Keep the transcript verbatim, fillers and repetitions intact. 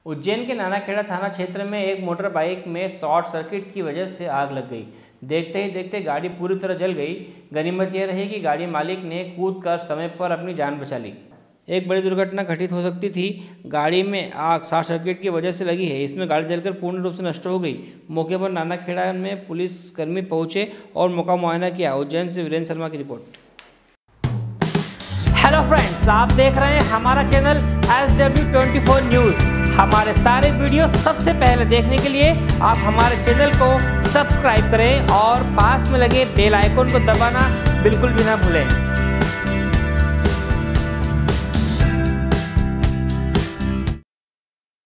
उज्जैन के नानाखेड़ा थाना क्षेत्र में एक मोटर बाइक में शॉर्ट सर्किट की वजह से आग लग गई। देखते ही देखते गाड़ी पूरी तरह जल गई। गनीमत यह रही कि गाड़ी मालिक ने कूदकर समय पर अपनी जान बचा ली। एक बड़ी दुर्घटना घटित हो सकती थी। गाड़ी में आग शॉर्ट सर्किट की वजह से लगी है। इसमें गाड़ी जलकर पूर्ण रूप से नष्ट हो गई। मौके पर नानाखेड़ा में पुलिसकर्मी पहुंचे और मौका मुआयना किया। उज्जैन से वीरेंद्र शर्मा की रिपोर्ट। हेलो फ्रेंड्स, आप देख रहे हैं हमारा channel S W twenty four news. हमारे सारे वीडियो सबसे पहले देखने के लिए आप हमारे चैनल को सब्सक्राइब करें और पास में लगे बेल आइकन को दबाना बिल्कुल भी ना भूलें।